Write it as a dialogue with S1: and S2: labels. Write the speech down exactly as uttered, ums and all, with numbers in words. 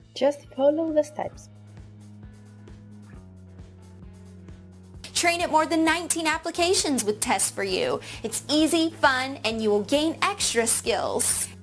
S1: Just follow the steps.
S2: Train at more than nineteen applications with Tests for You. It's easy, fun, and you will gain extra skills.